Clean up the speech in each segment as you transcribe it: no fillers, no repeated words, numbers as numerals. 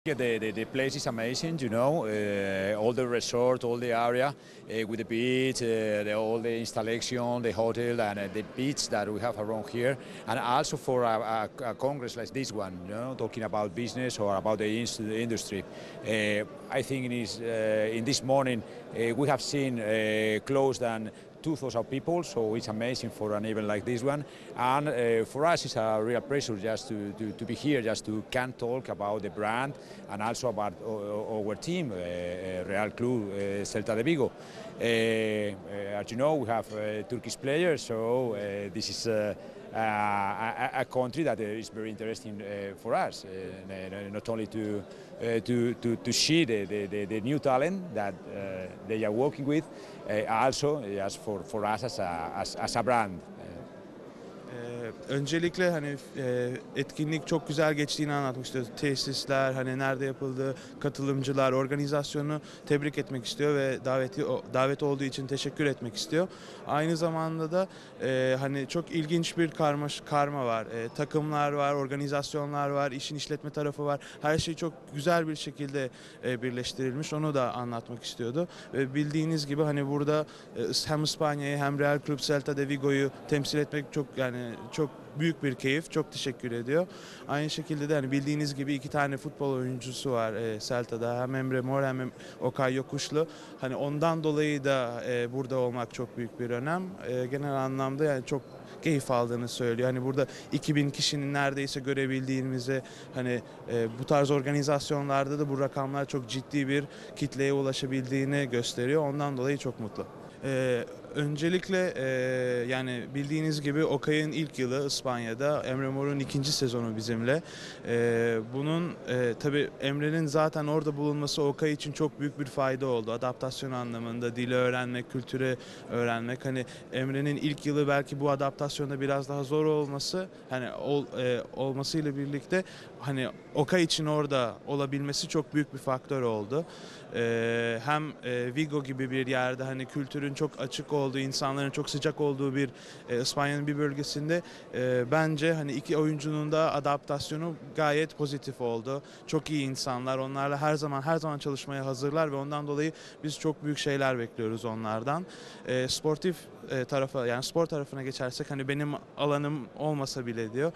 Yeah, the place is amazing, you know, all the resort, all the area with the beach, all the installation, the hotel and the beach that we have around here. And also for a congress like this one, you know, talking about business or about the industry. I think in this morning we have seen close than 2,000 people, so it's amazing for an event like this one. And for us, it's a real pleasure just to be here, just to can talk about the brand and also about our team, Real Club Celta de Vigo. As you know, we have Turkish players, so this is a country that is very interesting for us, not only to see the new talent that they are working with, also as for us as a brand. Öncelikle hani etkinlik çok güzel geçtiğini anlatmak istiyor. Tesisler, hani nerede yapıldığı, katılımcılar, organizasyonu tebrik etmek istiyor ve davet olduğu için teşekkür etmek istiyor. Aynı zamanda da hani çok ilginç bir karma var. Takımlar var, organizasyonlar var, işin işletme tarafı var. Her şey çok güzel bir şekilde birleştirilmiş. Onu da anlatmak istiyordu. Ve bildiğiniz gibi hani burada hem İspanya'yı hem Real Club Celta de Vigo'yu temsil etmek çok büyük bir keyif. Çok teşekkür ediyor. Aynı şekilde de hani bildiğiniz gibi iki tane futbol oyuncusu var Celta'da. Hem Emre Mor hem Okay Yokuşlu. Hani ondan dolayı da burada olmak çok büyük bir önem. Genel anlamda yani çok keyif aldığını söylüyor. Hani burada 2000 kişinin neredeyse görebildiğimizi, hani bu tarz organizasyonlarda da bu rakamlar çok ciddi bir kitleye ulaşabildiğini gösteriyor. Ondan dolayı çok mutlu. Öncelikle yani bildiğiniz gibi Okay'ın ilk yılı İspanya'da, Emre Mor'un ikinci sezonu bizimle. Bunun tabii Emre'nin zaten orada bulunması Okay için çok büyük bir fayda oldu. Adaptasyon anlamında, dili öğrenmek, kültürü öğrenmek. Hani Emre'nin ilk yılı belki bu adaptasyonda biraz daha zor olması, hani olmasıyla birlikte hani Okay için orada olabilmesi çok büyük bir faktör oldu. Hem Vigo gibi bir yerde hani kültürün çok açık olduğu, insanların çok sıcak olduğu bir İspanya'nın bir bölgesinde bence hani iki oyuncunun da adaptasyonu gayet pozitif oldu. Çok iyi insanlar, onlarla her zaman çalışmaya hazırlar ve ondan dolayı biz çok büyük şeyler bekliyoruz onlardan. Sportif tarafa, yani spor tarafına geçersek hani benim alanım olmasa bile diyor.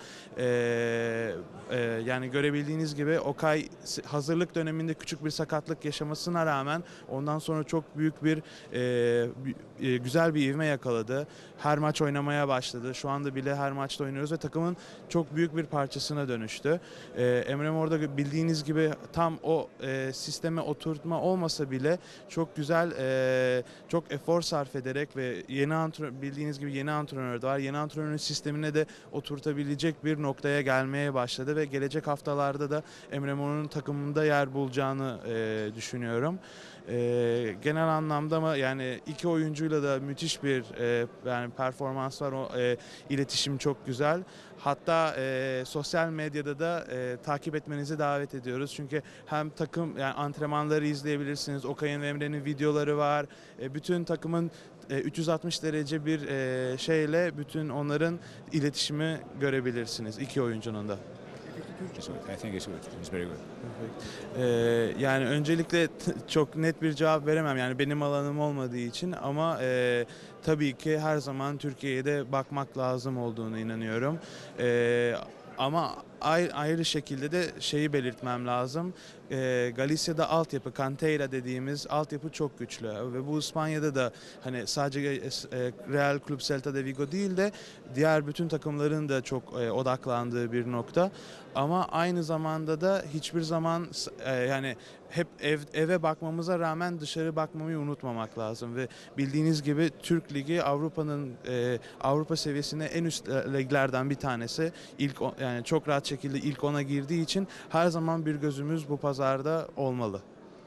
Yani görebildiğiniz gibi Okay hazırlık döneminde küçük bir sakatlık yaşamasına rağmen ondan sonra çok büyük bir güzel bir ivme yakaladı. Her maç oynamaya başladı. Şu anda bile her maçta oynuyoruz ve takımın çok büyük bir parçasına dönüştü. Emre Mor'da bildiğiniz gibi tam o sisteme oturtma olmasa bile çok güzel, çok efor sarf ederek ve bildiğiniz gibi yeni antrenör de var. Yeni antrenörün sistemine de oturtabilecek bir noktaya gelmeye başladı ve gelecek haftalarda da Emre Mor'un takımında yer bulacağını düşünüyorum. Genel anlamda ama yani iki oyuncuyla da müthiş bir yani performans var. İletişim çok güzel. Hatta sosyal medyada da takip etmenizi davet ediyoruz. Çünkü hem takım, yani antrenmanları izleyebilirsiniz. Okay'ın ve Emre'nin videoları var. Bütün takımın 360 derece bir şeyle bütün onların iletişimi görebilirsiniz iki oyuncunun da. I think it's good. It's very good. Yani öncelikle çok net bir cevap veremem, yani benim alanım olmadığı için, ama tabii ki her zaman Türkiye'ye de bakmak lazım olduğunu inanıyorum. Ama ayrı şekilde de şeyi belirtmem lazım. Galicia'da altyapı, Cantera dediğimiz altyapı çok güçlü ve bu İspanya'da da hani sadece Real Club Celta de Vigo değil de diğer bütün takımların da çok odaklandığı bir nokta. Ama aynı zamanda da hiçbir zaman yani hep eve bakmamıza rağmen dışarı bakmamayı unutmamak lazım ve bildiğiniz gibi Türk Ligi Avrupa seviyesine en üst liglerden bir tanesi. Yani çok rahat şekilde ilk 10'a girdiği için her zaman bir gözümüz bu pazarda olmalı.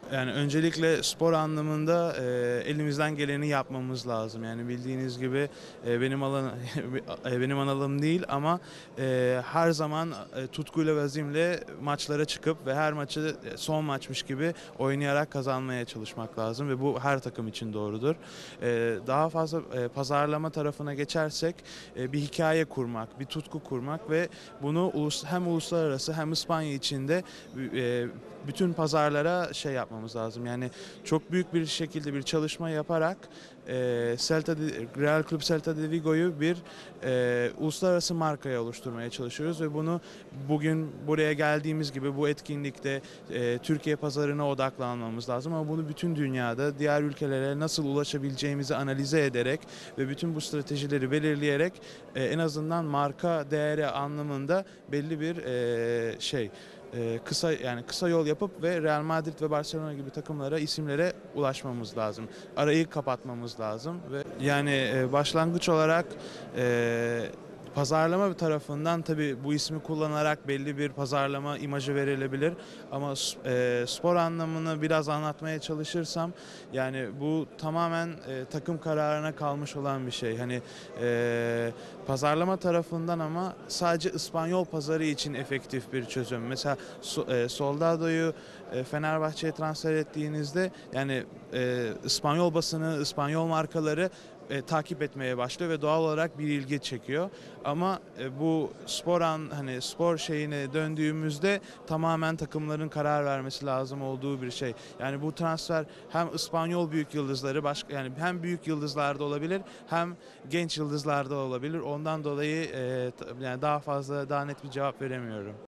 Yani öncelikle spor anlamında elimizden geleni yapmamız lazım. Yani bildiğiniz gibi benim alan benim alanım değil ama her zaman tutkuyla ve azimle maçlara çıkıp ve her maçı son maçmış gibi oynayarak kazanmaya çalışmak lazım ve bu her takım için doğrudur. Daha fazla pazarlama tarafına geçersek bir hikaye kurmak, bir tutku kurmak ve bunu hem uluslararası hem İspanya içinde bütün pazarlara şey yapmamız lazım. Yani çok büyük bir şekilde bir çalışma yaparak Real Club Celta de Vigo'yu bir uluslararası markaya oluşturmaya çalışıyoruz ve bunu bugün buraya geldiğimiz gibi bu etkinlikte Türkiye pazarına odaklanmamız lazım ama bunu bütün dünyada diğer ülkelere nasıl ulaşabileceğimizi analize ederek ve bütün bu stratejileri belirleyerek en azından marka değeri anlamında belli bir kısa yol yapıp ve Real Madrid ve Barcelona gibi takımlara, isimlere ulaşmamız lazım. Arayı kapatmamız lazım ve yani başlangıç olarak pazarlama tarafından tabii bu ismi kullanarak belli bir pazarlama imajı verilebilir ama spor anlamını biraz anlatmaya çalışırsam yani bu tamamen takım kararına kalmış olan bir şey. Hani pazarlama tarafından ama sadece İspanyol pazarı için efektif bir çözüm. Mesela Soldado'yu Fenerbahçe'ye transfer ettiğinizde yani İspanyol basını, İspanyol markaları takip etmeye başlıyor ve doğal olarak bir ilgi çekiyor. Ama bu spor şeyine döndüğümüzde tamamen takımların karar vermesi lazım olduğu bir şey. Yani bu transfer hem İspanyol büyük yıldızları yani hem büyük yıldızlarda olabilir hem genç yıldızlarda olabilir. Ondan dolayı yani daha net bir cevap veremiyorum.